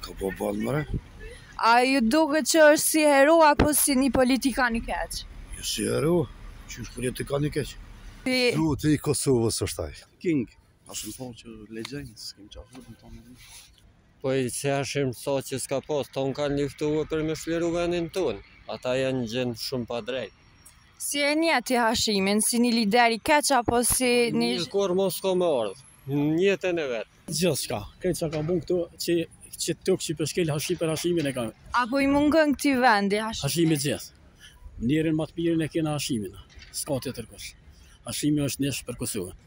Ka po ballë mëre? A ju duket që është si hero apo si një politikan i keq? Jo si hero, që është politikan i keq. Duhet i Kosovës është ai. King. Ashtë më thonë që legjend, s'kem qafur më tonë. Po i se ashim sa që s'ka pas, tonë kanë liftuar për me shliru vendin tonë. Ata janë gjendë shumë pa drejt. Si e njeti Hashimin, si një lider i keq apo si një... Një kur mos ka me ardhë, në jetën e vetë. Gjithë shka, këtë që ka bun këtu, që tokë që përshkel për Hashimin e ka. Apo i mungën këti vendi Hashim? Hashimi gjithë. Njerën më të mirën e kena Hashimin. S'ka të tërkosh. Hashimi është nesh për Kosovën.